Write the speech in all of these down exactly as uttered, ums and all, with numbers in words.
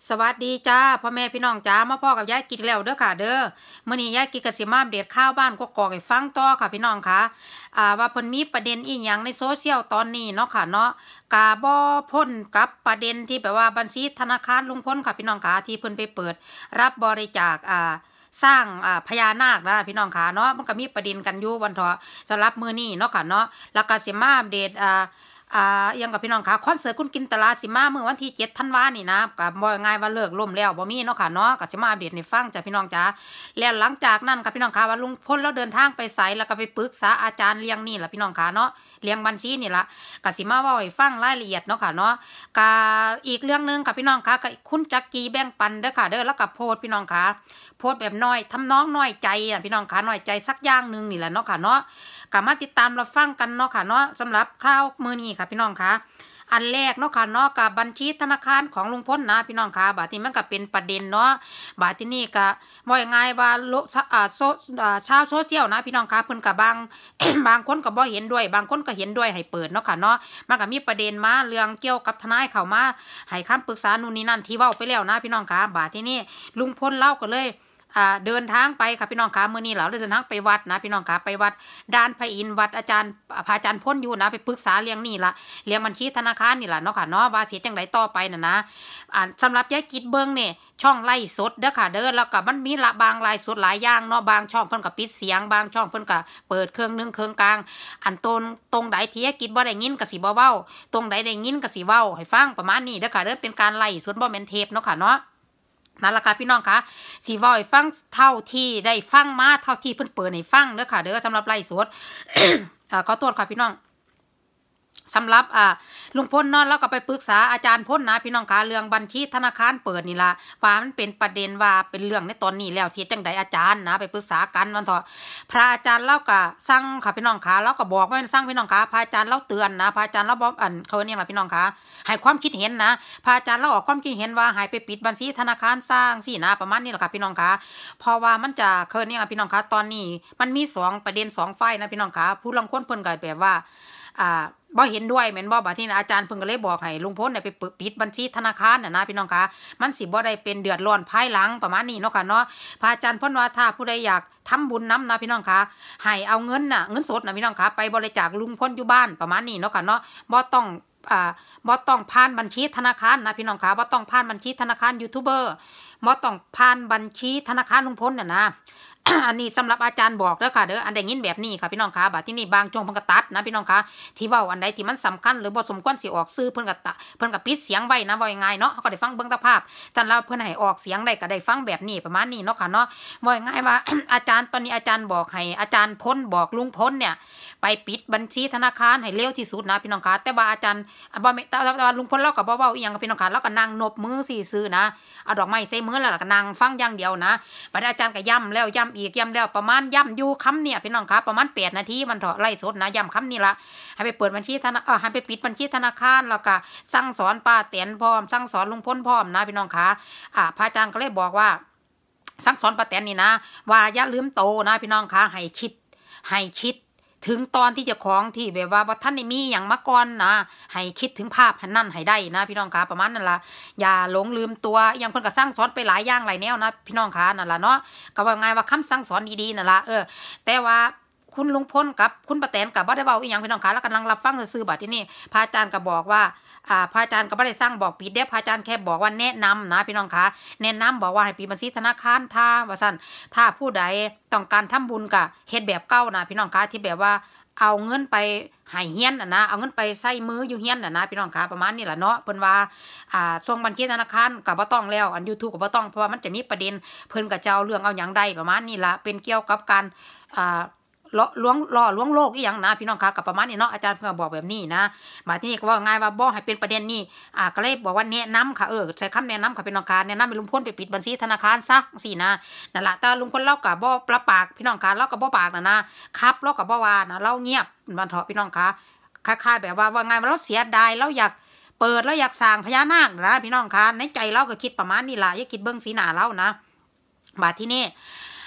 สวัสดีจ้าพ่อแม่พี่น้องจ้ามาพ่อกับยายกินแล้วเด้อค่ะเด้อมื้อนี้ยายกินกสิมาอัปเดตข่าวบ้านกกอกให้ฟังต่อค่ะพี่น้องค่ะอ่าว่าเพิ่นมีประเด็นอีหยังในโซเชียลตอนนี้เนาะค่ะเนาะกาบ่พ้นกับประเด็นที่แบบว่าบัญชีธนาคารลุงพลค่ะพี่น้องค่ะที่เพิ่นไปเปิดรับบริจาคอ่าสร้างอ่าพญานาคนะพี่น้องค่ะเนาะมันก็มีประเด็นกันอยู่วันเถาะสำหรับมื้อนี้เนาะค่ะเนาะแล้วก็สิมาอัปเดตอ่า อ่ายังกับพี่น้องค่ะคอนเสิร์ตคุณกินตลาสิมาเมื่อวันที่เจ็ดธันวานี่นะกับบ่ง่ายว่าเลิกล่มแล้วบ่มีเนาะค่ะเนาะก็จะมาอัปเดตให้ฟังจ้ะพี่น้องจ๋าแล้วหลังจากนั้นค่ะพี่น้องค่ะว่าลุงพลแล้วเดินทางไปไสแล้วก็ไปปรึกษาอาจารย์เลี้ยงนี่แหละพี่น้องค่ะเนาะเลี้ยงบัญชีนี่ละก็สิมาเว้าให้ฟังรายละเอียดเนาะค่ะเนาะก็อีกเรื่องนึงค่ะพี่น้องค่ะก็คุณจักรีแบ่งปันเด้อค่ะเด้อแล้วก็โพสต์พี่น้องค่ะโพสต์แบบน้อยทำน้องน้อยใจอ่ะพี่น้องค่ะน้อยใจสักอย่างนึงนี่แหละเนาะค่ะเนาะก็มาติดตามรับฟังกันเนาะค่ะเนาะสำหรับข่าวมื้อนี้ค่ะพี่น้องค่ะอันแรกเนาะค่ะเนาะกับบัญชีธนาคารของลุงพลนะพี่น้องค่ะบาดนี้มันก็เป็นประเด็นเนาะบาดที่นี่ก็ว่ายังไงว่าโลอ่าโซอ่าชาวโซเชียลนะพี่น้องค่ะเพิ่นก็บาง บางคนก็บ่เห็นด้วยบางคนก็เห็นด้วยให้เปิดเนาะค่ะเนาะมันก็มีประเด็นมาเรื่องเกี่ยวกับทนายเข้ามาให้คำปรึกษานู่นนี่นั่นที่เว้าไปแล้วนะพี่น้องค่ะบาดที่นี่ลุงพลเล่าก็เลยอ่าเดินทางไปค่ะพี่น้องค่ะมื้อนี้เราเดินทางไปวัดนะพี่น้องค่ะไปวัดด่านพระอินทร์วัดอาจารย์พระอาจารย์พ้นอยู่นะไปปรึกษาเรื่องนี้ละเรื่องบัญชีธนาคารนี่ล่ะเนาะค่ะเนาะว่าสิจังไดต่อไปน่ะนะอ่าสำหรับยายกิจเบิ่งเนี่ยช่องไล่สดเด้อค่ะเด้อแล้วก็มันมีละบางไลฟ์สดหลายอย่างเนาะบางช่องเพิ่นก็ปิดเสียงบางช่องเพิ่นก็เปิดเครื่องนึงเครื่องกลางอันตรงตรงใดที่ยายกิจบ่ได้ยินก็สิบ่เว้าตรงใดได้ยินก็สิเว้าให้ฟังประมาณนี้เด้อค่ะเด้อเป็นการไล่สดบ่แม่นเทปเนาะค่ะเนาะนั่นแหละค่ะพี่น้องคะสีวอยฟังเท่าที่ได้ฟังมาเท่าที่เพิ่นเปิดให้ฟังเด้อค่ะเด้อสำหรับไล่สด ขอโทษค่ะพี่น้องสำหรับอ่าลุงพลเนาะแล้วก็ไปปรึกษาอาจารย์พลนะพี่น้องคะเรื่องบัญชีธนาคารเปิดนี่ละว่ามันเป็นประเด็นว่าเป็นเรื่องในตอนนี้แล้วเสียจังใดอาจารย์นะไปปรึกษากันวันเถอะพระอาจารย์เล่าก็สั่งค่ะพี่น้องคะแล้วก็บอกว่าสั่งพี่น้องคะพระอาจารย์เล่าเตือนนะพระอาจารย์เล่าบอกอันเขาเนี่ยแหละพี่น้องคะให้ความคิดเห็นนะพระอาจารย์เล่าออกความคิดเห็นว่าให้ไปปิดบัญชีธนาคารสร้างสินะประมาณนี้แหละค่ะพี่น้องคะเพราะว่ามันจะเคยเนี่ยพี่น้องคะตอนนี้มันมีสองประเด็นสองฝ่ายนะพี่น้องคะผู้ลังคนเพิ่นก็แบบว่าอ่าบ่เห็นด้วยแม่นบ่บาดที่อาจารย์เพิ่นก็เลยบอกให้ลุงพลเนี่ยไปปิดบัญชีธนาคารน่ะนะพี่น้องคะมันสิบ่ได้เป็นเดือดร้อนภายหลังประมาณนี้เนาะค่ะเนาะพระอาจารย์เพิ่นว่าถ้าผู้ใดอยากทำบุญนำนะพี่น้องคะให้เอาเงินน่ะเงินสดน่ะพี่น้องคะไปบริจาคลุงพลอยู่บ้านประมาณนี้เนาะค่ะเนาะบ่ต้องอ่าบ่ต้องผ่านบัญชีธนาคารนะพี่น้องคะบ่ต้องผ่านบัญชีธนาคารยูทูบเบอร์บ่ต้องผ่านบัญชีธนาคารลุงพลน่ะนะ อันนี้สำหรับอาจารย์บอกเด้อค่ะเด้ออันใดยินแบบนี้ค่ะพี่น้องคะบัดที่นี่บางช่วงเพิ่นก็ตัดนะพี่น้องคะที่เว้าอันใดที่มันสำคัญหรือบ่สมควรสิออกสื่อเพิ่นก็ตะเพิ่นก็ปิดเสียงไว้นะว่ายังไงเนาะเฮาก็ได้ฟังเบิ่งตะภาพจันเราเพิ่นให้ออกเสียงได้ก็ได้ฟังแบบนี้ประมาณนี้เนาะค่ะเนาะว่ายังไงว่า อาจารย์ตอนนี้อาจารย์บอกให้อาจารย์พ้นบอกลุงพ้นเนี่ยไปปิดบัญชีธนาคารให้เร็วที่สุดนะพี่น้องคะแต่ว่าอาจารย์บ่แม่แต่ว่าลุงพ้นเราก็บ่เว้าอีหยังกับพี่น้องคะเราก็นั่งนบมือซื่อๆนะเอาดอกไม้ใส่มือแล้วก็นั่งฟังอย่างเดียวนะบัดอาจารย์ก็ย้ำแล้วย้ำอีกย้ำแล้วประมาณย้ำอยู่คำเนี่ยพี่น้องคะประมาณแปดนาทีมันเถอะไล่สดนะย้ำคำนี้ละให้ไปเปิดบัญชีธนาเออให้ไปปิดบัญชีธนาคารแล้วก็สั่งสอนป้าแตนพร้อมสั่งสอนลุงพ้นพร้อมนะพี่น้องคะอ่าพระอาจารย์ก็เลยบอกว่าสั่งสอนป้าแตนนี่นะว่าอย่าลืมโตนะพี่น้องคะให้คิดให้คิดถึงตอนที่จะของที่แบบว่าว่าท่านมีอย่างมาก่อนนะให้คิดถึงภาพนั่นให้ได้นะพี่น้องคะประมาณนั้นละอย่าหลงลืมตัวอย่างเพิ่นก็สร้างสอนไปหลายอย่างหลายแนวนะพี่น้องคะนั่นละเนาะก็ว่าไงว่าคำสั่งสอนดีๆนั่นละเออแต่ว่าคุณลุงพลกับคุณป้าแตนกับบ่ได้เว้าอีหยังพี่น้องคะแล้วกำลังรับฟังซื่อๆบัดที่นี่พระอาจารย์ก็บอกว่าอ่าพระอาจารย์ก็ไม่ได้สร้างบอกปิดเด้พระอาจารย์แค่บอกว่าแนะนำนะพี่น้องคะแนะนำบอกว่าให้ปิดบัญชีธนาคารถ้าว่าซั่นถ้าผู้ใดต้องการทำบุญก็เฮ็ดแบบเก่านะพี่น้องคะที่แบบว่าเอาเงินไปให้เฮียนน่ะนะเอาเงินไปใส่มืออยู่เฮียนน่ะนะพี่น้องคะประมาณนี้แหละเนาะเพิ่นว่าอ่าส่งบัญชีธนาคารก็บ่ต้องแล้วอัน YouTube ก็บ่ต้องเพราะว่ามันจะมีประเด็นเพิ่นก็จะเอาเรื่องเอาหยังได้ประมาณนี้ล่ะเป็นเกี่ยวกับการอ่าล่อลวงล่อลวงโลกอีหยังนะพี่น้องคะกับประมาณนี้เนาะอาจารย์เพิ่นก็บอกแบบนี้นะบัดทีนี้ก็ว่าง่ายว่าบ่ให้เป็นประเด็นนี้อ่าก็เลยบอกว่าแนะนำค่ะเออใช้คำแนะนำค่ะพี่น้องคะแนะนำให้ลุงพลไปปิดบัญชีธนาคารซะจังซี่นะนั่นล่ะแต่ลุงพลเราก็บ่ประปากพี่น้องคะเราก็บ่ปากน่ะนะครับเราก็บ่ว่านะเราเงียบมันเถาะพี่น้องคะคล้ายๆแบบว่าว่าไงว่าเราเสียดายเราอยากเปิดเราอยากสร้างพญานาคนะพี่น้องคะในใจเราก็คิดประมาณนี้ล่ะอย่าคิดเบิ่งสีหน้าเรานะบัดทีนี้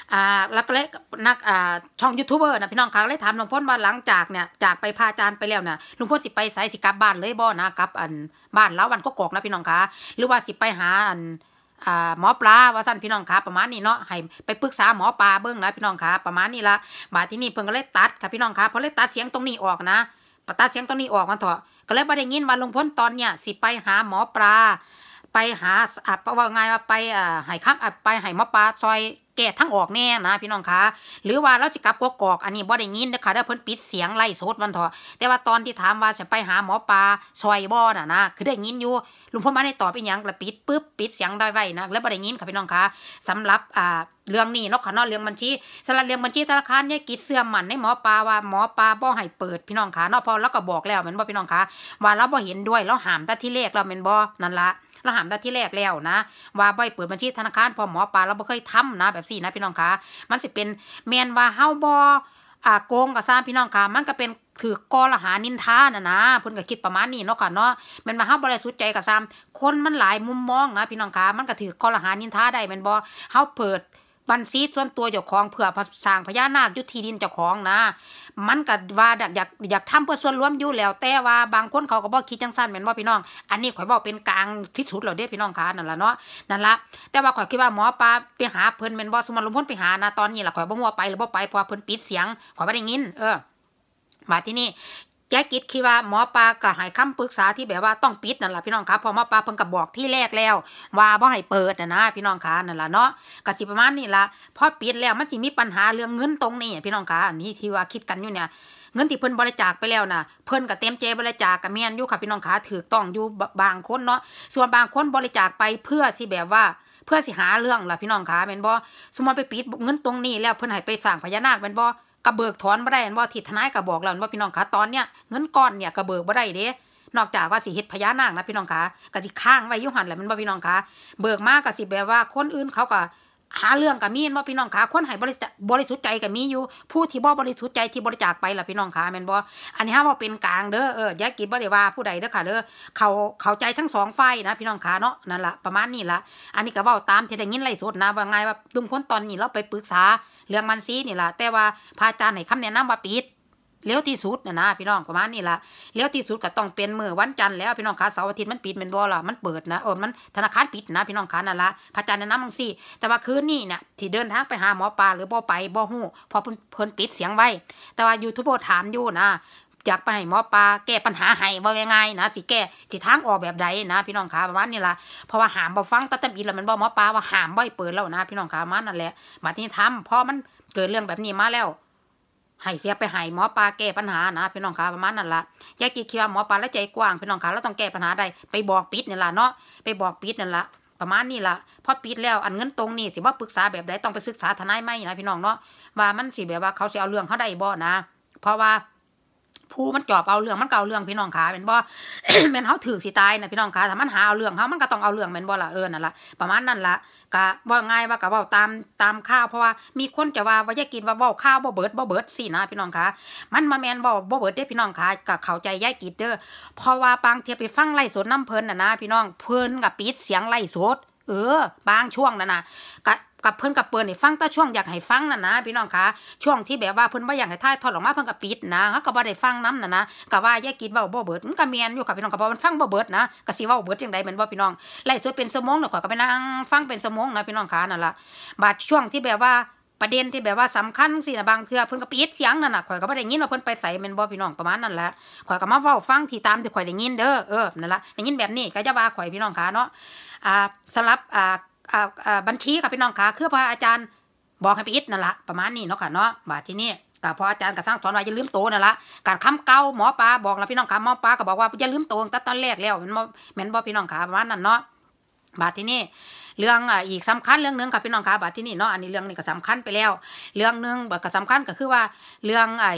อ่าแล้วก็เลยนักอ่าช่องยูทูบเบอร์นะพี่น้องคะเลยถามลุงพลว่าหลังจากเนี่ยจากไปพาอาจารย์ไปแล้วเนี่ยลุงพลสิไปไสสิกลับบ้านเลยบ่นะกับอันบ้านแล้ววันก็กอกนะพี่น้องคะหรือว่าสิไปหาอันอ่าหมอปลาว่าสั้นพี่น้องคะประมาณนี้เนาะให้ไปปรึกษาหมอปลาเบิ้งนะพี่น้องคะประมาณนี้ละบาดที่นี่เพิ่นก็เลยตัดค่ะพี่น้องคะพอเลยตัดเสียงตรงนี้ออกนะตัดเสียงตรงนี้ออกมันเถอะก็เลยบ่ได้ยินว่าลุงพลตอนเนี่ยสิไปหาหมอปลาไปหาอ่ะว่าไงว่าไปอ่าให้คำอ่ะไปให้หมอปลาซอยแก้ทั้งออกแน่นะพี่น้องคะหรือว่าเราจะกลับกกอกอันนี้บ่ได้ยินเด้อค่ะเด้อเพิ่นปิดเสียงไล่สดวันเถอะแต่ว่าตอนที่ถามว่าจะไปหาหมอปลาซอยบ่น่ะนะคือได้ยินอยู่ลุงพลมาได้ตอบอีหยังแล้วปิดปึ๊บปิดเสียงได้ไว้นะแล้วบ่ได้ยินค่ะพี่น้องคะสำหรับอ่าเรื่องนี้เนาะค่ะเนาะเรื่องบัญชีสำหรับเรื่องบัญชีธนาคารยายกิจเสื่อมมั่นในหมอปลาว่าหมอปลาบ่ให้เปิดพี่น้องคะเนาะพอแล้วก็บอกแล้วแม่นบ่พี่น้องคะว่าเราบ่เห็นด้วยแล้วห้ามแต่ที่แรกแล้วแม่นบ่นั่นละเราหามได้ที่แรกแล้วนะว่าบ่เปิดบัญชีธนาคารพอหมอปลาเราบ่เคยทำนะแบบสี่นะพี่น้องคะมันสิเป็นแมนว่าเฮาบ่อ่าโกงกับซ่าพี่น้องค่ะมันก็เป็นถือกอละหานินทาน่ะนะเพิ่นก็คิดประมาณนี้เนาะค่ะเนาะแม่นว่าเฮาบ่ได้สุดใจกับซ้ำคนมันหลายมุมมองนะพี่น้องค่ะมันก็ถือกอละหานินทาได้แม่นบ่เฮาเปิดบัญชีส่วนตัวเจ้าของเพื่อสร้างพญานาคยุทธีดินเจ้าของนะมันก็ว่าอยากอยากทำเพื่อส่วนรวมอยู่แล้วแต่ว่าบางคนเขาก็บ่คิดจังซั่นแม่นบ่พี่น้องอันนี้ข่อยบอกเป็นกลางที่สุดแล้วเด้พี่น้องค่ะนั่นล่ะเนาะนั่นล่ะแต่ว่าข่อยคิดว่าหมอปลาไปหาเพิ่นแม่นบ่สมมุติลุงพลไปหานะตอนนี้ล่ะข่อยบ่ฮู้ว่าไปหรือบ่ไปเพราะเพิ่นปิดเสียงข่อยบ่ได้ยินเออมาที่นี่แจ๊กกิดคิดว่าหมอปลาก็ให้คำปรึกษาที่แบบว่าต้องปิดนั่นแหละพี่น้องคะพอหมอปลาเพิ่นก็บอกที่แรกแล้วว่าบ่ให้เปิดนะนะพี่น้องคะนั่นแหละเนาะก็สิประมาณนี้ละพอปิดแล้วมันสิมีปัญหาเรื่องเงินตรงนี้พี่น้องคะอันนี้ที่ว่าคิดกันอยู่เนี่ยเงินที่เพิ่นบริจาคไปแล้วนะเพิ่นก็เต็มใจบริจาคก็แม่นอยู่ค่ะพี่น้องคะถูกต้องอยู่บางคนเนาะส่วนบางคนบริจาคไปเพื่อสิแบบว่าเพื่อสิหาเรื่องล่ะพี่น้องคะแม่นบ่สมมุติไปปิดเงินตรงนี้แล้วเพิ่นให้ไปสร้างพญานาคแม่นบ่กระเบิกถอนบ่ได้บ่ทิศทนายก็บอกแล้วว่าพี่น้องคะตอนเนี้ยเงินก้อนเนี่ยกระเบิกบ่ได้เด้นอกจากว่าสิเฮ็ดพญานาคนะพี่น้องคะก็สิค้างไว้อยู่หั่นแหละมันบ่พี่น้องคะเบิกมาก็สิแบบว่าคนอื่นเขาก็หาเรื่องก็มีบ่พี่น้องคะคนให้บริบริสุทธิ์ใจก็มีอยู่ผู้ที่บ่บริสุทธิ์ใจที่บริจาคไปล่ะพี่น้องคะแม่นบ่อันนี้เฮาบ่เป็นกลางเด้อเอออย่าคิดบ่ได้ว่าผู้ใดเด้อค่ะเด้อเขาเข้าใจทั้งสองฝ่ายนะพี่น้องคะเนาะนั่นล่ะประมาณนี้ล่ะอันนี้ก็เว้าตามที่ได้ยินไลฟ์สดนะว่าไงว่าลุงพลตอนนี้เราไปปรึกษาเรื่องมันซีนี่ล่ะแต่ว่าพระอาจารย์ให้คำแนะนำว่าปิดเร็วที่สุดนะนะพี่น้องประมาณนี้ละเร็วที่สุดก็ต้องเป็นมื้อวันจันทร์แล้วพี่น้องคะเสาร์อาทิตย์มันปิดแม่นบ่ล่ะมันเปิดนะเออมันธนาคารปิดนะพี่น้องคะนั่นละพระอาจารย์แนะนำจังซี่แต่ว่าคืนนี้เนี่ยที่เดินทางไปหาหมอปลาหรือบ่ไปบ่ฮู้เพราะเพิ่นเพิ่นปิดเสียงไว้แต่ว่ายูทูบเบอร์ถามอยู่นะอยากไปให้หมอปลาแก้ปัญหาให้ว่าง่ายๆนะสิแก้สิทางออกแบบใดนะพี่น้องคะประมาณนี้ล่ะเพราะว่าหามบ่ฟังตัดตำอีแล้วมันบ่หมอปลาว่าหามบ่ให้เปิดแล้วนะพี่น้องคะมานั่นแหละบัดนี้ทำพอมันเกิดเรื่องแบบนี้มาแล้วให้เสียไปให้หมอปลาแก้ปัญหานะพี่น้องคะประมาณนั้นละยายกิคิดว่าหมอปลาแล้วใจกว้างพี่น้องคะแล้วต้องแก้ปัญหาได้ไปบอกปิดนี่ล่ะเนาะไปบอกปิดนั่นละประมาณนี้ล่ะพอปิดแล้วอันเงินตรงนี้สิว่าปรึกษาแบบใดต้องไปศึกษาทนายไหมนะพี่น้องเนาะว่ามันสิแบบว่าเขาสิเอาเรื่องเขาได้บ่นะเพราะว่าผู้มันจอบเอาเรื่องมันเก่าเรื่องพี่น้องขาเป็นบ่ แม่นเฮาถือสิตายนะพี่น้องขาถ้ามันหาเอาเรื่องเฮามันก็ต้องเอาเรื่องแม่นบ่ล่ะเออนั่นล่ะประมาณนั้นล่ะก็บ่ง่ายว่าก็เว้าตามตามข่าวเพราะว่ามีคนจะว่าว่าอย่ากินว่าเว้าข่าวบ่เบิดบ่เบิดสินะพี่น้องขามันมาแม่นบ่บ่เบิดเด้พี่น้องขาก็เข้าใจยายกิจเด้อเพราะว่าบางเที่ยไปฟังไลฟ์สดนำเพิ่นน่ะนะพี่น้องเพิ่นก็ปิดเสียงไลฟ์สดเออบางช่วงนั่นน่ะก็กับเพิ่นกับเปิ้นให้ฟังแต่ช่วงอยากให้ฟังน่ะนะพี่น้องคะช่วงที่แบบว่าเพิ่นบ่อยากให้ถ่ายทอดออกมาเพิ่นก็ปิดนะเฮาก็บ่ได้ฟังนำน่ะนะก็ว่าอย่ากินเว้าบ่เบิดมันก็แม่นอยู่ค่ะพี่น้องก็บ่มันฟังบ่เบิดนะก็สิเว้าเบิดจังได๋แม่นบ่พี่น้องไลฟ์สดเป็นชั่วโมงน่ะข่อยก็ไปนั่งฟังเป็นชั่วโมงนะพี่น้องคะนั่นล่ะบาดช่วงที่แบบว่าประเด็นที่แบบว่าสำคัญจังซี่น่ะบางเทื่อเพิ่นก็ปิดเสียงนั่นน่ะข่อยก็บ่ได้ยินว่าเพิ่นไปไสแม่นบ่พี่น้องประมาณนั้นแหละข่อยก็มาเว้าฟังที่ตามที่ข่อยได้ยินเด้อเออนั่นล่ะได้ยินแบบนี้ก็อย่าว่าข่อยพี่น้องคะเนาะอ่าสำหรับอ่าอ่าอ่าบัญชีค่ะพี่น้องคะคือพระอาจารย์บอกให้ไปอิดนั่นละประมาณนี้เนาะค่ะเนาะบาดที่นี่ก็พออาจารย์ก็สร้างสอนว่าอย่าลืมโตนั่นละการคำเก่าหมอปลาบอกแล้วพี่น้องค่ะหมอปลาก็บอกว่าอย่าลืมโตตั้งแต่ตอนแรกแล้วแม่นบ่แม่นบ่พี่น้องค่ะประมาณนั้นเนาะบาดที่นี่เรื่องอ่าอีกสำคัญเรื่องนึงค่ะพี่น้องค่ะบาดที่นี่เนาะอันนี้เรื่องนี้ก็สำคัญไปแล้วเรื่องนึงก็สำคัญก็คือว่าเรื่องไอ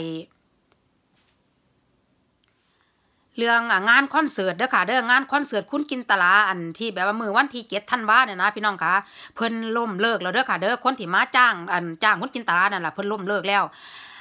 เรื่องงานคอนเสิร์ตเด้อค่ะเด้องานคอนเสิร์ตคุณกินตลาอันที่แบบว่ามื้อวันที่เจ็ดธันวาเนี่ยนะพี่น้องค่ะเพิ่นล้มเลิกแล้วเด้อค่ะเด้อคนที่มาจ้างอันจ้างคุณกินตลานั่นล่ะเพิ่นล้มเลิกแล้ว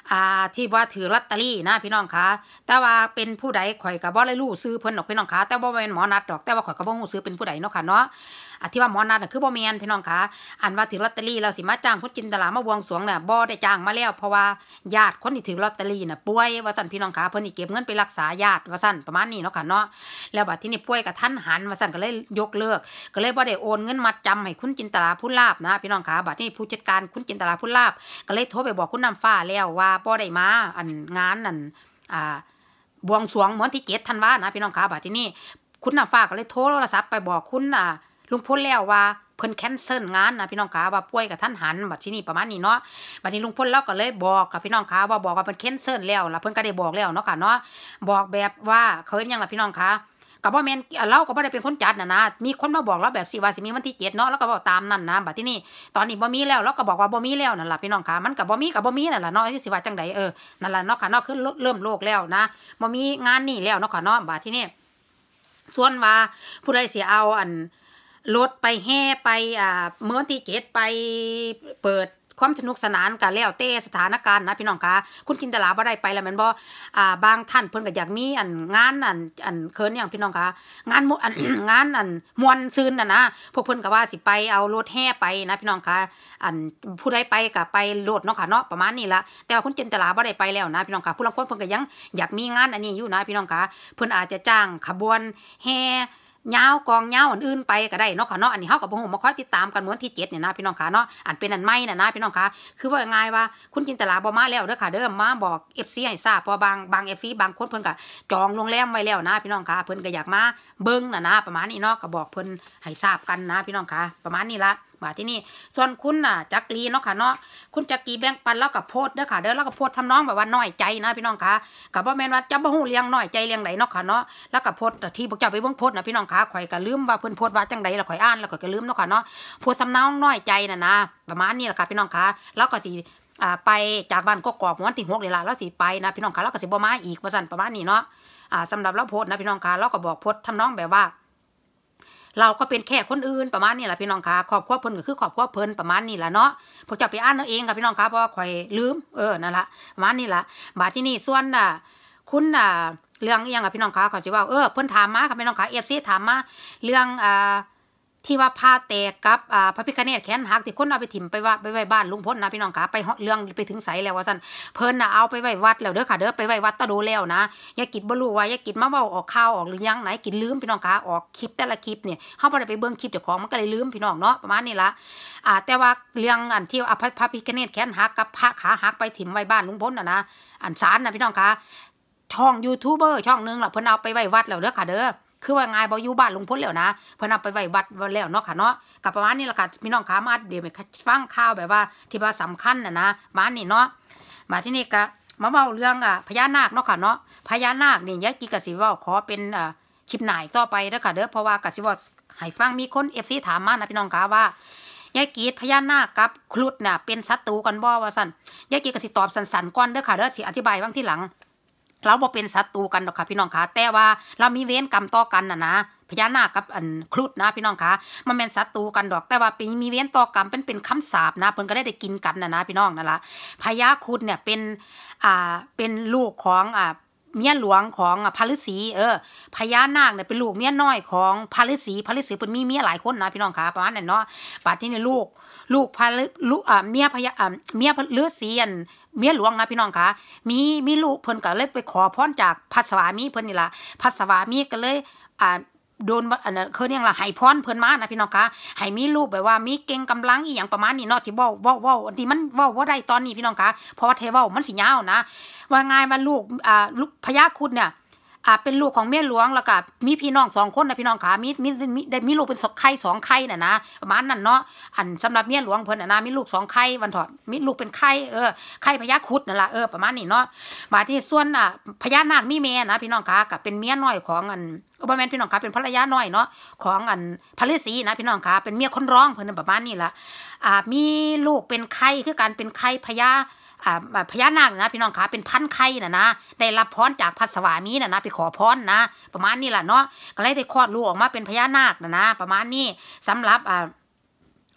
อ่าที่ว่าถือลอตเตอรี่นะพี่น้องคะแต่ว่าเป็นผู้ใดข่อยก็บ่ได้รู้ซื้อเพิ่นดอกพี่น้องคะแต่บ่แม่นหมอนัดดอกแต่ว่าข่อยก็บ่ฮู้ซื้อเป็นผู้ใดเนาะค่ะเนาะอ่ะที่ว่าหมอนัดน่ะคือบ่แม่นพี่น้องคะอันว่าถือลอตเตอรี่แล้วสิมาจ้างคนจินตลามาบวงสรวงน่ะบ่ได้จ้างมาแล้วเพราะว่าญาติคนที่ถือลอตเตอรี่น่ะป่วยว่าซั่นพี่น้องคะเพิ่นนี่เก็บเงินไปรักษาญาติว่าซั่นประมาณนี้เนาะค่ะเนาะแล้วบัดทีนี้ป่วยกระทันหันว่าซั่นก็เลยยกเลิกก็เลยบ่ได้โอนเงินมาจำให้คุณจินตลาผู้ลาภนะพี่น้องคะบัดนี้ผู้จัดการคุณจินตลาผู้ลาภก็เลยโทรไปบอกคุณน้ำฟ้าแล้วว่าบ่ได้มาอันงานนั่นอ่าบวงสรวงเหมือนที่เจ็ดธันวานะพี่น้องคะบัดทีนี้คุณน้ำฟ้าก็เลยโทรศัพท์ไปบอกคุณอ่าลุงพลแล้วว่าเพิ่นแคนเซิลงานนะพี่น้องคะว่าป่วยกับท่านหันบัดที่นี่ประมาณนี้เนาะบัดนี้ลุงพลเราก็เลยบอกกับพี่น้องคะว่าบอกว่าเพิ่นแคนเซิลแล้วล่ะเพิ่นก็ได้บอกแล้วเนาะค่ะเนาะบอกแบบว่าเคยยังล่ะพี่น้องคะกับว่าแม่นเราก็บ่ได้เป็นคนจัดน่ะนะมีคนมาบอกเราแบบสิว่าสิมีวันที่เจ็ดเนาะแล้วก็บอกตามนั้นนะบัดที่นี่ตอนนี้บ่มีแล้วเราก็บอกว่าบ่มีแล้วนั่นล่ะพี่น้องคะมันก็บ่มีก็บ่มีนั่นล่ะเนาะที่สิว่าจังไดเออนั่นล่ะเนาะค่ะเนาะคือเริ่มโลกแล้วนะบ่มีงานนี่แล้วเนาะค่ะเนาะบัดที่นี่ส่วนว่าผู้ใดสิเอาอันรถไปแห่ไปอ่าเมื่อวันที่เจ็ดไปเปิดความสนุกสนานกันแล้วเต้สถานการณ์นะพี่น้องคะคุณจินตลาบ่ได้ไปแล้วแม่นบ่อ่าบางท่านเพิ่นก็อยากมีอันงานอันอันเคินอย่างพี่น้องคะงานอัน งานอันมวนซืนน่ะนะพวกเพิ่นก็ว่าสิไปเอารถแห่ไปนะพี่น้องคะอันผู้ใดไปก็ไปโลดเนาะค่ะเนาะประมาณนี้ละแต่ว่าคุณจินตลาบ่ได้ไปแล้วนะพี่น้องคะผู้ลางคนเพิ่นก็ยังอยากมีงานอันนี้อยู่นะพี่น้องคะเพิ่นอาจจะจ้างขบวนแห่ยาวกองยาวอื่นๆไปก็ได้เนาะค่ะเนาะอันนี้เฮาก็บ่ฮู้มาคอยติดตามกันเหมือนที่เจ็ดเนี่ยนะพี่น้องค่ะเนาะอันเป็นอันใหม่น่ะนะพี่น้องค่ะคือว่าง่ายว่าคุณจินตลาบ่มาแล้วเด้อค่ะเด้อมาบอก เอฟ ซี ให้ทราบเพราะบางบาง เอฟ ซี บางคนเพิ่นก็จองโรงแรมไว้แล้วนะพี่น้องค่ะเพิ่นก็อยากมาเบิ่งน่ะนะประมาณนี้เนาะก็บอกเพิ่นให้ทราบกันนะพี่น้องค่ะประมาณนี้ละว่าที่นี่ส่วนคุณน่ะจักรีเนาะค่ะเนาะคุณจักรีแบ่งปันแล้วก็โพสต์เด้อค่ะเด้อแล้วก็โพสต์ทำนองแบบว่าน้อยใจนะพี่น้องค่ะก็บ่แม่นว่าจะบ่ฮู้เลี้ยงน้อยใจเลี้ยงใดเนาะค่ะเนาะแล้วก็โพสต์ที่พวกเจ้าไปเบิ่งโพสต์นะพี่น้องค่ะข่อยก็ลืมว่าเพิ่นโพสต์ว่าจังใดแล้วข่อยอ่านแล้วข่อยก็ลืมเนาะค่ะเนาะโพสต์ทำนองน้อยใจน่ะนะประมาณนี้แหละค่ะพี่น้องค่ะแล้วก็สิอ่าไปจากบ้านกกอกวันที่หกนี่ล่ะแล้วสิไปนะพี่น้องค่ะแล้วก็สิบ่มาอีกว่าซั่นประมาณนี้เนาะอ่าสำหรับเราโพสต์นะพี่น้องค่ะเราก็บอกโพสต์ทำนองแบบว่าเราก็เป็นแค่คนอื่นประมาณนี้แหละพี่น้องคะครอบครัวเพิ่นก็คือครอบครัวเพิ่นประมาณนี้แหละเนาะพวกเจ้าไปอ่านเอาเองค่ะพี่น้องคะเพราะว่าข่อยลืมเออนั่นละประมาณนี้ละบาดที่นี่ส่วนอ่ะคุณอ่ะเรื่องอีหยังอ่ะพี่น้องคะก่อนสิว่าเออเพิ่นถามมาค่ะพี่น้องคะ เอฟ ซี ถามมาเรื่องอ่าที่ว่าพาแตกกับอ่าพระพิฆเนศแขนหักที่คนเอาไปถิ่มไปว่าไปไว้บ้านลุงพลนะพี่น้องคะไปเรื่องไปถึงไสแล้วว่าซั่นเพิ่นน่ะเอาไปไว้วัดแล้วเด้อค่ะเด้อไปไว้วัดตะโดแล้วนะยายกิจบ่รู้ว่ายายกิจมาเว้าออกข่าวออกหรือยังไหนกิจลืมพี่น้องคะออกคลิปแต่ละคลิปเนี่ยเฮาบ่ได้ไปเบิ่งคลิปเจ้าของมันก็เลยลืมพี่น้องเนาะประมาณนี้ละอ่าแต่ว่าเรื่องอันที่อพระพิฆเนศแขนหักกับพระขาหักไปถิ่มไว้บ้านลุงพลน่ะนะอันศาลน่ะพี่น้องคะช่องยูทูบเบอร์ช่องนึงล่ะเพิ่นเอาไปไว้วัดแล้วเด้อค่ะเด้อคือว่าไงบ่อยู่บ้านลุงพลแล้วนะเพิ่นเอาไปไว้วัดแล้วเนาะค่ะเนาะกับประมาณนี้แหละค่ะพี่น้องขามาเดี๋ยวไปฟังข่าวแบบว่าที่ว่าสำคัญน่ะนะมานี่เนาะมาที่นี่ก็มาเว้าเรื่องอ่ะพญานาคเนาะค่ะเนาะพญานาคนี่ยายกิก็สิเว้าขอเป็นอ่าคลิปหน้าต่อไปเด้อค่ะเด้อเพราะว่าก็สิเว้าให้ฟังมีคน เอฟ ซี ถามมานะพี่น้องขาว่ายายกีดพญานาคกับครุฑน่ะเป็นศัตรูกันบ่ว่าซั่นยายกีก็สิตอบสั้นๆก่อนเด้อค่ะเด้อสิอธิบายบ้างทีหลังเราบ่เป็นศัตรูกันดอกค่ะพี่น้องคะแต่ว่าเรามีเวรกรรมต่อกันน่ะนะพญานาคกับอันครุฑนะพี่น้องคะมันเป็นศัตรูกันดอกแต่ว่าเป็นมีเวรต่อกรรมเป็นเป็นคำสาปนะเพิ่นก็ได้ได้กินกันน่ะนะพี่น้องนั่นล่ะพญาครุฑเนี่ยเป็นอ่าเป็นลูกของอ่าเมียหลวงของพระฤาษีเออพญานาคเนี่ยเป็นลูกเมียน้อยของพระฤาษีพระฤาษีเพิ่นมีเมียหลายคนนะพี่น้องคะประมาณนั้นเนาะปัจจุบันลูกลูกพระลูกอ่าเมียพญาอ่าเมียฤาษีอันเมียหลวงนะพี่น้องคะมีมีลูกเพิ่นก็เลยไปขอพรจากพระสวามีเพิ่นนี่ล่ะพระสวามีก็เลยอ่าโดนอันนั้นคือเนี่ยล่ะให้พรเพิ่นมานะพี่น้องคะให้มีลูกแบบว่ามีเก่งกำลังอีหยังประมาณนี้เนาะที่เว้าเว้าเว้าที่มันเว้าบ่ได้ตอนนี้พี่น้องคะเพราะว่าเทเว้ามันสิยาวนะว่าง่ายว่าลูกอ่าลูกพญาครุฑเนี่ยอ่าเป็นลูกของเมียหลวงแล้วก็มีพี่น้องสองคนนะพี่น้องคะมีมีมีได้มีลูกเป็นไข่สองไข่น่ะนะประมาณนั้นเนาะอันสำหรับเมียหลวงเพิ่นน่ะนะมีลูกสองไข่วันเถาะมีลูกเป็นไข่เออไข่พญาครุฑนั่นล่ะเออประมาณนี้เนาะบาดนี้ส่วนอ่ะพญานาคมีแม่นะพี่น้องคะก็เป็นเมียน้อยของอันเออบ่แม่นพี่น้องคะเป็นภรรยาน้อยเนาะของอันพระฤาษีนะพี่น้องคะเป็นเมียคนร้องเพิ่นประมาณนี้ล่ะอ่ามีลูกเป็นไข่คือการเป็นไข่พญาอ่าพญานาคนะพี่น้องคะเป็นพันไข่น่ะนะได้รับพรจากพระสวามีน่ะนะไปขอพรนะประมาณนี้ล่ะเนาะก็เลยได้คลอดลูกออกมาเป็นพญานาคน่ะนะประมาณนี้สำหรับอ่า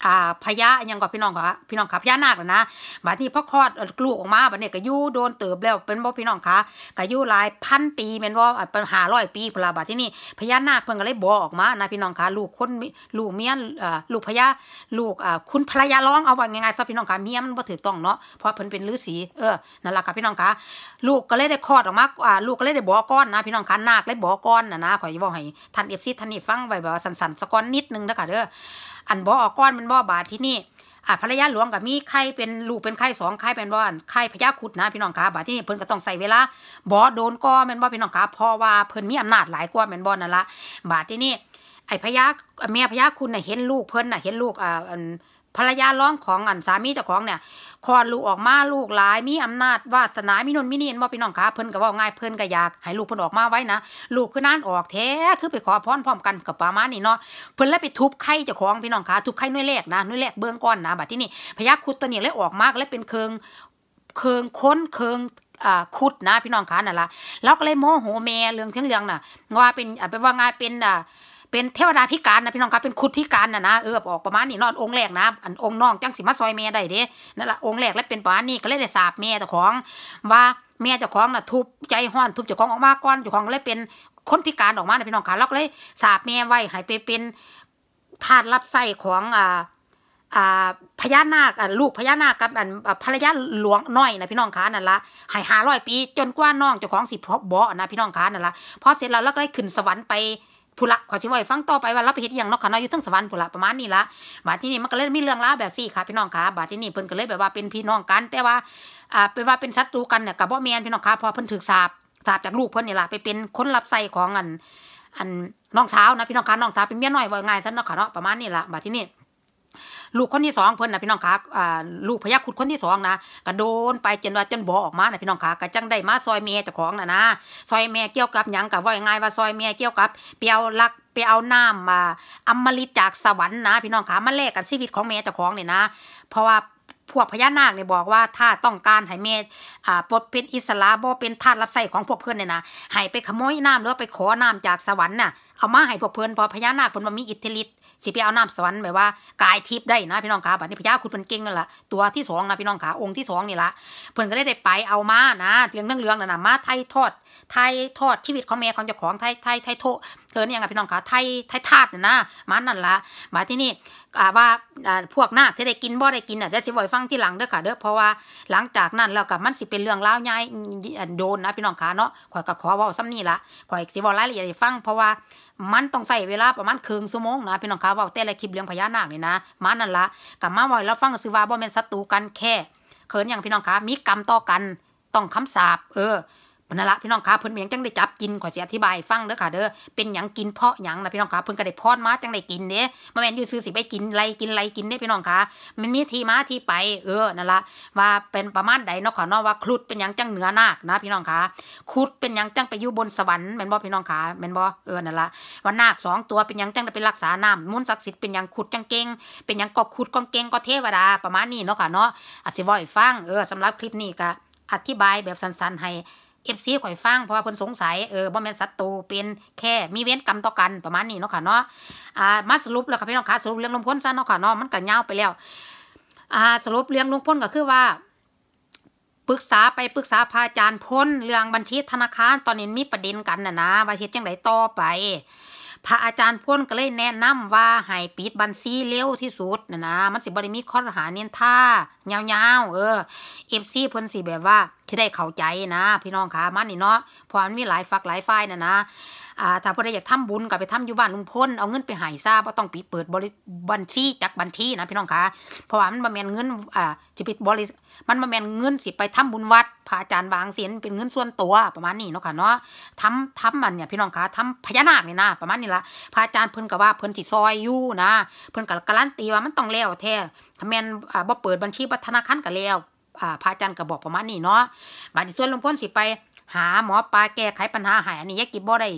อ่าพญายังกว่าพี่น้องค่ะพี่น้องค่ะพญานาคนะบัดนี้พอคลอดลูกออกมาบัดนี้ก็อยู่โดนเติบแล้วเป็นบ่พี่น้องค่ะก็อยู่หลายพันปีแม่นบ่เป็นห้าร้อยปีพุ่นล่ะบัดที่นี่พญานาคเพิ่นก็เลยบ่ออกมานะพี่น้องค่ะลูกคนลูกเมียอ่าลูกพญาลูกอ่าคุณภรรยาร้องเอาว่าง่ายๆซะพี่น้องค่ะเมียมันบ่ถูกต้องเนาะเพราะเพิ่นเป็นฤาษีเออนั่นล่ะค่ะพี่น้องค่ะลูกก็เลยได้คลอดออกมาอ่าลูกก็เลยได้บ่อก่อนนะพี่น้องค่ะนาคเลยบ่อก่อนน่ะนะขอยเว้าให้ท่าน เอฟ ซี ท่านนี้ฟังไว้แบบว่าสั้นๆสักก่อนนิดนึงเด้อค่ะเด้ออันบ่ออกก่อนมันบ่บาดที่นี่อ่าภรรยาหลวงกับมีไข่เป็นลูกเป็นไข่สองไข่เป็นบ่อันไข่พญาครุฑนะพี่น้องค่ะบาดที่นี่เพิ่นก็ต้องใส่เวลาบ่โดนก็แม่นบ่พี่น้องค่ะเพราะว่าเพิ่นมีอำนาจหลายกว่าแม่นบ่นั่นละบาดที่นี่ไอ้พญาแม่พญาครุฑน่ะเห็นลูกเพิ่นน่ะเห็นลูกอ่าอันภรรยาร้องของอันสามีเจ้าของเนี่ยคลอดลูกออกมาลูกหลายมีอำนาจวาสนามีนนมีนี่บ่พี่น้องค่ะเพิ่นก็เว้าง่ายเพิ่นก็อยากให้ลูกเพิ่นออกมาไว้นะลูกคือนานออกแท้คือไปขอพรพร้อมกันกับประมาณนี้เนาะเพิ่นเลยไปทุบไข่เจ้าของพี่น้องค่ะทุบไข่หน่วยแรกนะหน่วยแรกเบื้องก่อนนะบัดที่นี่พญาครุฑตัวนี้เลยออกมาเลยเป็นเคืองเคืองค้นเคืองอ่าคุดนะพี่น้องค่ะนั่นล่ะแล้วก็เลยโมโหแม่เรื่องเทั้งเรื่องน่ะว่าเป็นอ่าเป็นว่าง่ายเป็นอ่าเป็นเทวดาพิการนะพี่น้องครับเป็นคุดพิการนะนะเออออกประมาณนี้นอนองค์แรกนะอันองค์น้องจังสิมาซอยแม่ได้เด้นั่นแหละองค์แรกแล้วเป็นประมาณนี้ก็เลยได้สาบแม่เจ้าของว่าแม่เจ้าของน่ะทุบใจห้อนทุบเจ้าของออกมาก่อนเจ้าของเลยเป็นคนพิการออกมานะพี่น้องค่ะแล้วก็เลยสาบแม่ไว้ให้ไปเป็นทาสรับใช้ของอ่าอ่าพญานาคลูกพญานาคกับอันภรรยาหลวงน้อยนะพี่น้องคะนั่นละให้ห้าร้อยปีจนกว่าน้องเจ้าของสิพบบ่นะพี่น้องคะนั่นละพอเสร็จแล้วแล้วก็ได้ขึ้นสวรรค์ไปผู้ละขอชิไว้ฟังต่อไปว่าเราไปเฮ็ดอย่างเนาะค่ะเนาะอยู่ทั้งสวรรค์ผู้ละประมาณนี้ละบาดที่นี่มันก็เลยมีเรื่องราวแบบสี่ค่ะพี่น้องค่ะบาดที่นี่เพิ่นก็เลยแบบว่าเป็นพี่น้องกันแต่ว่าอ่าเป็นว่าเป็นศัตรูกันเนี่ยกับบ่แม่นพี่น้องค่ะพอเพิ่นถูกสาปสาปจากลูกเพิ่นนี่ล่ะไปเป็นคนรับใช้ของอันอันน้องสาวนะพี่น้องค่ะน้องสาวเป็นเมียน้อยว่าง่ายซะเนาะค่ะเนาะประมาณนี้ล่ะบาดที่นี่ลูกคนที่สองเพิ่นนะพี่น้องค่ะอ่าลูกพญาครุฑคนที่สองนะก็โดนไปจนว่าจนบ่ออกมานะพี่น้องค่ะก็จังได้มาซอยแม่เจ้าของน่ะนะซอยแม่เกี่ยวกับหยังก็ว่าง่ายว่าซอยแม่เกี่ยวกับเปียวลักไปเอาน้ำมาอมฤตจากสวรรค์นะพี่น้องค่ะมาแลกกับชีวิตของแม่เจ้าของเนี่ยนะเพราะว่าพวกพญานาคเนี่ยบอกว่าถ้าต้องการให้แม่อ่าปลดเป็นอิสระบ่เป็นทาสรับใช้ของพวกเพื่อนเนี่ยนะให้ไปขโมยน้ำหรือไปขอน้ำจากสวรรค์น่ะเอามาให้พวกเพื่อนเพราะพญานาคเพิ่นว่ามีอิทธิฤทธิ์สิไปเอาน้ำสวรรค์แบบว่ากายทิพย์ได้นะพี่น้องค่ะบัดนี้พญาครุฑเพิ่นเก่งนั่นล่ะตัวที่สองนะพี่น้องค่ะองค์ที่สองนี่ล่ะเพิ่นก็ได้ได้ไปเอามานะเรื่องเรื่องนั่นน่ะมาไถ่ทอดไถ่ทอดชีวิตของแม่ของเจ้าของไถ่ไถ่ไถ่โทเกินยังไงพี่น้องค่ะไถ่ไถ่ทาสน่ะนะมันนั่นล่ะมาที่นี่อ่าว่าอ่าพวกนาคจะได้กินบ่ได้กินน่ะจะสิบ่ให้ฟังที่หลังเด้อค่ะเด้อเพราะว่าหลังจากนั้นแล้วก็มันสิเป็นเรื่องราวใหญ่โดนนะพี่น้องค่ะเนาะข่อยก็ขอเว้าซ้ำนี่ล่ะข่อยสิเว้ารายละเอียดให้ฟังเพราะว่ามันต้องใช้เวลาประมาณครึ่งชั่วโมงนะพี่น้องค่ะเว้าแต่ละคลิปเรื่องพญานาคนี่นะมานั่นล่ะก็มาเว้าแล้วฟังซื่อว่าบ่แม่นศัตรูกันแค่เขินหยังพี่น้องค่ะมีกรรมต่อกันต้องคำสาปเออนั่นละพี่น้องค่ะเพิ่นเป็นหยังจังได้จับกินขอสิอธิบายฟังเด้อค่ะเด้อเป็นหยังกินเพราะหยังนะพี่น้องค่ะเพิ่นก็ได้พรมาจังได้กินเด้บ่แม่นอยู่ซื่อสิไปกินไรกินไรกินเด้พี่น้องค่ะมันมีที่มาที่ไปเออนั่นละว่าเป็นประมาณใดเนาะค่ะเนาะว่าครุฑเป็นหยังจังเหนือนาคนะพี่น้องค่ะครุฑเป็นหยังจังไปอยู่บนสวรรค์แม่นบ่พี่น้องค่ะแม่นบ่เออนั่นละว่านาคสองตัวเป็นหยังจังได้ไปรักษาน้ำมนต์ศักดิ์สิทธิ์เป็นหยังครุฑจังเก่งเป็นหยังก็ครุฑก็เก่งก็เทวดาประมาณนี้เนาะค่ะเนาะอธิบายฟังเออสำหรับคลิปนี้ก็อธิบายแบบสั้นๆให้เอฟซีข่อยฟังเพราะว่าเพิ่นสงสัยเออบ่แม่นศัตรูเป็นแค่มีเวรกรรมต่อกันประมาณนี้เนาะค่ะเนาะอ่ามาสรุปแล้วค่ะพี่น้องค่ะสรุปเรื่องลุงพลซะเนาะค่ะเนาะมันก็ยาวไปแล้วอ่าสรุปเรื่องลุงพลก็คือว่าปรึกษาไปปรึกษาพระอาจารย์พลเรื่องบัญชีธนาคารตอนนี้มีประเด็นกันน่ะนะว่าเฮ็ดจังไดต่อไปพระอาจารย์พลก็เลยแนะนำว่าให้ปิดบัญชีเร็วที่สุดนะนะมันสิบ่ได้มีข้อหาเน้นท่ายาวๆเออเอฟซีเพิ่นสิแบบว่าสิได้เข้าใจนะพี่น้องค่ะมันนี่เนาะเพราะมันมีหลายฝักหลายฝ่ายน่ะนะอ่าถ้าเพิ่นอยากทำบุญก็ไปทำอยู่บ้านลุงพลเอาเงินไปให้ซะบ่ต้องปิดเปิดบริบัญชีจักบัญชีนะพี่น้องค่ะเพราะว่ามันบ่แม่นเงินอ่าสิปิดบริมันบ่แม่นเงินสิไปทำบุญวัดพระอาจารย์วางเสียนเป็นเงินส่วนตัวประมาณนี้เนาะค่ะเนาะทำทำมันเนี่ยพี่น้องค่ะทำพญานาคนี่นะประมาณนี้ละพระอาจารย์เพิ่นก็ว่าเพิ่นสิซอยอยู่นะเพิ่นก็การันตีว่ามันต้องแล้วแท้ถ้าแม่นอ่าบ่เปิดบัญชีธนาคารก็แล้วอ่าพระอาจารย์ก็บอกประมาณนี้เนาะบัดนี้ส่วนลุงพลสิไปหาหมอปลาแก้ไขปัญหาให้อันนี้ยายกิบบ่ได้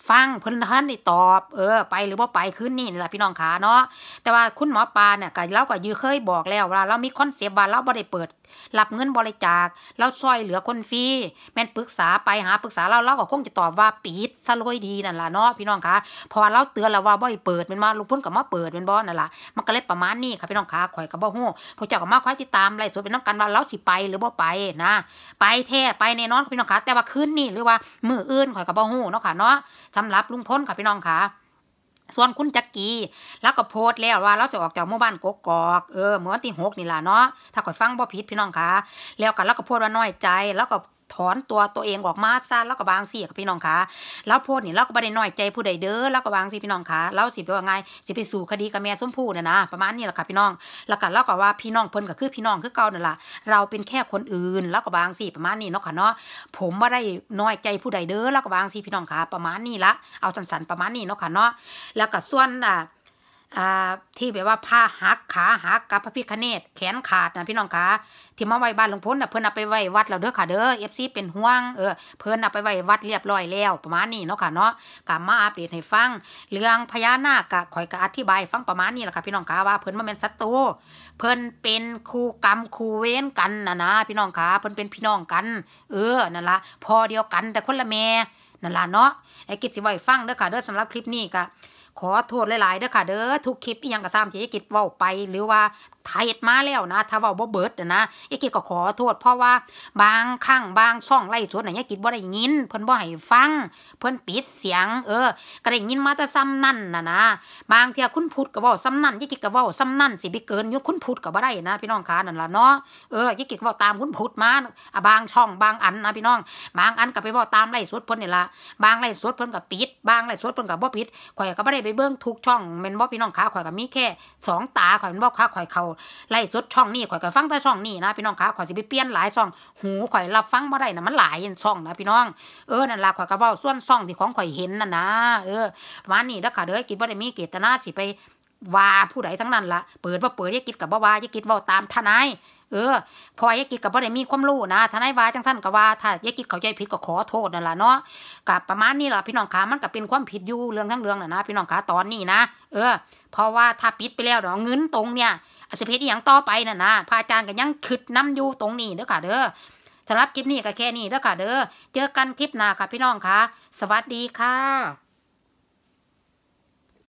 ฟังเพิ่นท่านได้ตอบเออไปหรือบ่ไปคืนนี้นี่ล่ะพี่น้องขาเนาะแต่ว่าคุณหมอปลาเนี่ยก็เราก็ยือเคยบอกแล้วว่าเรามีคอนเซปต์ว่าเราบ่ได้เปิดรับเงินบริจาคเราช่วยเหลือคนฟรีแม่นปรึกษาไปหาปรึกษาเราเราก็คงจะตอบว่าปิดซะเลยดีนั่นล่ะเนาะพี่น้องคะเพราะว่าเราเตือนแล้วว่าบ่ให้เปิดแม่นบ่ลุงพลก็มาเปิดแม่นบ่นั่นล่ะมันก็เลยประมาณนี้ค่ะพี่น้องคะข่อยก็บ่ฮู้พวกเจ้าก็มาคอยติดตามไลฟ์สดเป็นนำกันว่าเราสิไปหรือบ่ไปนะไปแท้ไปแน่นอนพี่น้องคะแต่ว่าคืนนี้หรือว่ามื้ออื่นข่อยก็บ่ฮู้เนาะค่ะเนาะสำหรับลุงพลค่ะพี่น้องคะส่วนคุณจักกี้แล้วก็โพสต์แล้วว่าเราจะออกจากหมู่บ้านกกอกเออเมื่อวันที่หกนี่ล่ะเนาะถ้าข่อยฟังบ่ผิดพี่น้องคะแล้วก็แล้วก็โพสต์ว่าน้อยใจแล้วก็ถอนตัวตัวเองออกมาซะแล้วก็บางสิค่ะพี่น้องคะแล้วโพสต์นี่เราก็บ่ได้น้อยใจผู้ใดเด้อแล้วก็บางสิพี่น้องคะเราสิไปว่าไงสิไปสู่คดีกับแม่ส้มพู่น่ะนะประมาณนี้แหละค่ะพี่น้องแล้วก็เราก็ว่าพี่น้องเพิ่นก็คือพี่น้องคือเก่านั่นล่ะเราเป็นแค่คนอื่นแล้วก็บางสิประมาณนี้เนาะค่ะเนาะผมบ่ได้น้อยใจผู้ใดเด้อแล้วก็บางสิพี่น้องคะประมาณนี้ละเอาสั้นๆประมาณนี้เนาะค่ะเนาะแล้วก็ส่วนอ่าอ่าที่แบบว่าผ้าหักขาหักกับพระพิฆเนศแขนขาดนะพี่น้องคะที่มาไว้บ้านหลวงพ่นน่ะเพิ่นเอาไปไว้วัดแล้วเด้อค่ะเด้อ เอฟ ซี เป็นห่วงเออเพิ่นเอาไปไว้วัดเรียบร้อยแล้วประมาณนี้เนาะค่ะเนาะก็มาอัปเดตให้ฟังเรื่องพญานาคก็ข่อยก็อธิบายฟังประมาณนี้แหละค่ะพี่น้องคะว่าเพิ่นบ่แม่นศัตรูเพิ่นเป็นคู่กรรมคู่เวรกันน่ะนะพี่น้องคะเพิ่นเป็นพี่น้องกันเออนั่นล่ะพ่อเดียวกันแต่คนละแม่นั่นล่ะเนาะไอ้กิจสิไว้ฟังเด้อค่ะเด้อสำหรับคลิปนี้ก็ขอโทษหลายๆเด้อค่ะเด้อทุกคลิปอีหยังก็ตามที่ยายกิจเว้าไปหรือว่าไทยมาแล้วนะถ้าเว้าบ่เบิดนะยายกิจก็ขอโทษเพราะว่าบางครั้งบางช่องไลฟ์สดน่ะยายกิจบ่ได้ยินเพิ่นบ่ให้ฟังเพิ่นปิดเสียงเออก็ได้ยินมาแต่ซ้ำนั่นน่ะนะบางเที่ยคุณพุทธก็เว้าซ้ำนั่นยายกิจก็เว้าซ้ำนั่นสิไปเกินอยู่คุณพุทธก็บ่ได้นะพี่น้องคะนั่นล่ะเนาะเออยายกิจก็เว้าตามคุณพุทธมาอ่ะบางช่องบางอันนะพี่น้องบางอันก็ไปเว้าตามไลฟ์สดเพิ่นนี่ล่ะบางไลฟ์สดเพิ่นก็ปิดบางไลฟ์สดเพิ่นก็บ่ปิดข่อยก็บ่ได้ไปเบิ่งทุกช่องแม่นบ่พี่น้องคะข่อยก็มีแค่สองตาข่อยแม่นบ่คะข่อยเข้าไล่สดช่องนี้ข่อยก็ฟังแต่ช่องนี้นะพี่น้องคะข่อยสิไปเปลี่ยนหลายช่องหูข่อยรับฟังบ่ได้น่ะมันหลายช่องนะพี่น้องเออนั่นล่ะข่อยก็เว้าส่วนช่องที่ของข่อยเห็นน่ะนะเออประมาณนี้เด้อค่ะเด้อกิจบ่ได้มีเจตนาสิไปว่าผู้ใดทั้งนั้นล่ะเปิดบ่เปิดยายกิจก็บ่ว่ายายกิจเว้าตามทนายเออพอยายกิจก็บ่ได้มีความรู้นะทนายว่าจังซั่นก็ว่าถ้ายายกิจเข้าใจผิดก็ขอโทษนั่นล่ะเนาะก็ประมาณนี้ล่ะพี่น้องคะมันก็เป็นความผิดอยู่เรื่องทั้งเรื่องน่ะนะพี่น้องคะตอนนี้นะเออเพราะว่าถ้าปิดไปแล้วเนาะเงินตรงเนี่ยอาสิเพชรอีหยังต่อไปน่ะนะพระอาจารย์ก็ยังคิดนำอยู่ตรงนี้เด้อค่ะเด้อสำหรับคลิปนี้ก็แค่นี้เด้อค่ะเด้อเจอกันคลิปหน้าค่ะพี่น้องค่ะสวัสดีค่ะ